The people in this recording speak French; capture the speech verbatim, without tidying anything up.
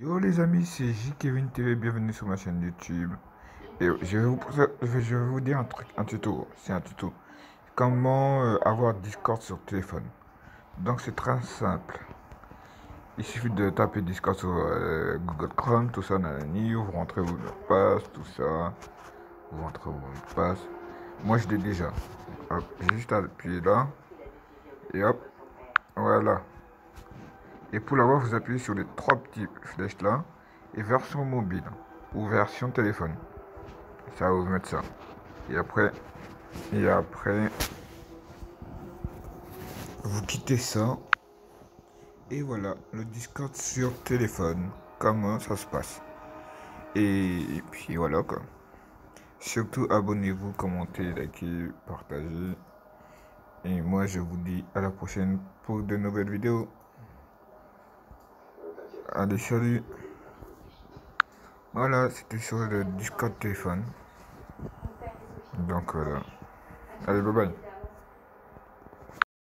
Yo les amis, c'est J Kevin T V, bienvenue sur ma chaîne YouTube. Et je vais vous, je vais vous dire un truc, un tuto, c'est un tuto. Comment euh, avoir Discord sur téléphone. Donc c'est très simple. Il suffit de taper Discord sur euh, Google Chrome, tout ça, nanani, vous rentrez vos mots de passe, tout ça. Vous rentrez vos mots de passe. Moi je l'ai déjà. Hop, j'ai juste à appuyer là. Et hop, voilà. Et pour l'avoir, vous appuyez sur les trois petites flèches là. Et version mobile ou version téléphone. Ça va vous mettre ça. Et après, et après, vous quittez ça. Et voilà, le Discord sur téléphone. Comment ça se passe. Et, et puis voilà quoi. Surtout abonnez-vous, commentez, likez, partagez. Et moi je vous dis à la prochaine pour de nouvelles vidéos. Allez, salut. Voilà, c'était sur le Discord téléphone. Donc voilà. Allez, bye bye.